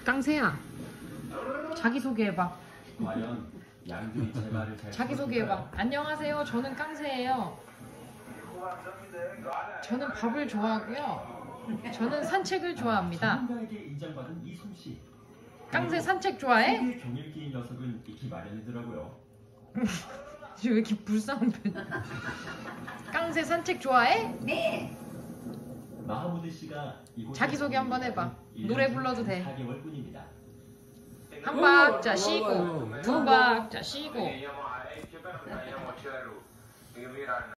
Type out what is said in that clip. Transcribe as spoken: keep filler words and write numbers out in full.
깡새야, 자기소개해봐. 과연 양들이 제 말을 잘 자기소개해봐. 안녕하세요, 저는 깡새예요. 저는 밥을 좋아하고요. 저는 산책을 좋아합니다. 전문가에게 인정받은 이솜 씨. 깡새 산책 좋아해? 세계 경일기인 녀석은 익히 마련이더라고요. 지금 왜 이렇게 불쌍한 편? 깡새 산책 좋아해? 네. 마하무드 씨가 이곳에 자기소개 한번 해봐. 노래 불러도 돼. 사 개월뿐입니다. 한 박자 쉬고, 두 박자 쉬고.